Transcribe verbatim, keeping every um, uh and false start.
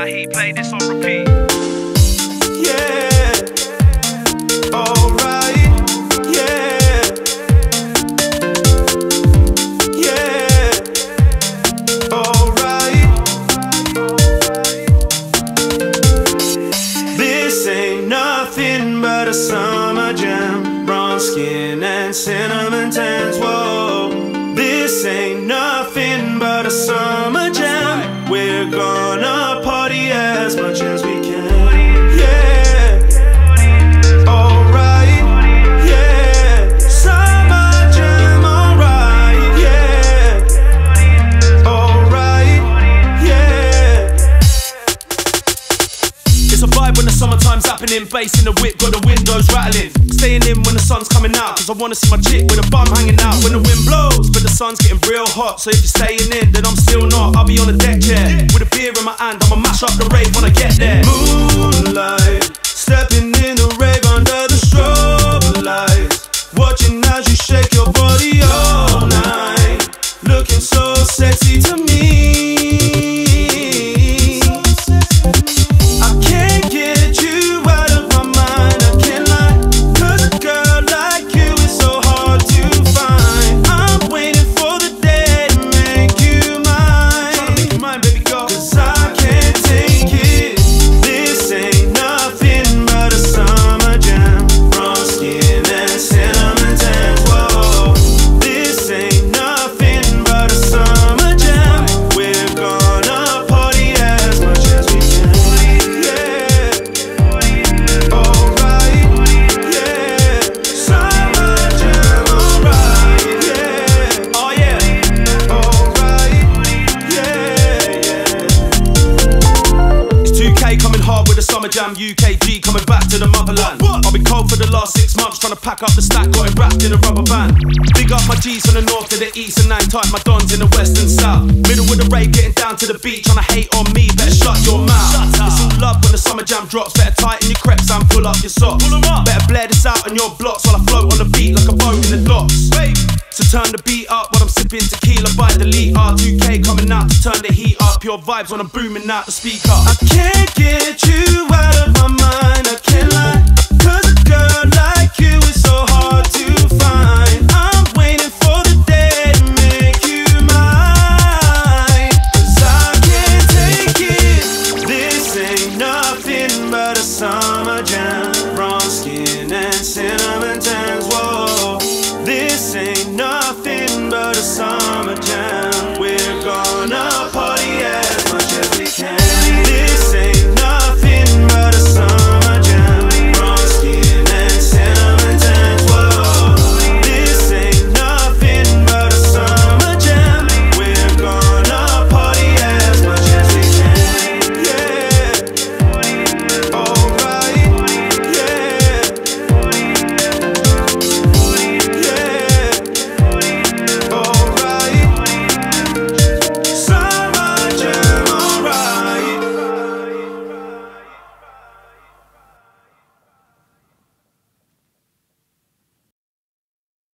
Now he played this on repeat. Yeah, alright, yeah, yeah, alright. This ain't nothing but a summer jam, bronze skin and cinnamon tans, whoa. This ain't nothing but a summer jam. We're gonna party as much as we can. Yeah, alright, yeah. Summer jam, alright, yeah. Alright, yeah. It's a vibe when the summertime's happening. Bass in the whip, got the windows rattling. Staying in when the sun's coming out, cause I wanna see my chick with a bum hanging out. When the wind blows, but the sun's getting real hot. So if you're staying in, then I'm still not. I'll be on the deck chair with a beer in my hand. I'ma mash up the rave when I get there. Moonlight, stepping in the rave under the strobe lights, watching as you shake your body all night, looking so sexy to me. I can't get you out of my mind, I can't lie, cause a girl like you is so hard to find. I'm waiting for the day to make you mine. Tryna make you mine, baby girl, cause I can't take it. This ain't nothing but a summer jam, bronze skin and cinnamon tans, whoa. This ain't nothing but a summer jam. We're gonna party as much as we can. Yeah, alright, yeah. Summer jam, alright, yeah. Oh yeah, alright, yeah, yeah. It's two K coming hard with the summer jam. U K G coming back to the motherland. I've been cold for the last six months, trying to pack up the stack, got it wrapped in a rubber band. Big up my G's from the north to the east, and nine tight my dons in the west and south. Middle with the rave, getting down to the beach, trying to hate on me, better shut your mouth. It's all love when the summer jam drops, better tighten your creps and pull up your socks. Better blare this out on your blocks while I float on the beat like a boat in the docks. So turn the beat up while I'm sipping tequila by the liter. two K coming out to turn the heat up, pure vibes when I'm booming out the speaker. I can't get you out of my mind, I can't lie, cause a girl like you is so hard to find. I'm waiting for the day to make you mine, cause I can't take it. This ain't nothing but a summer jam, bronze skin and cinnamon tans.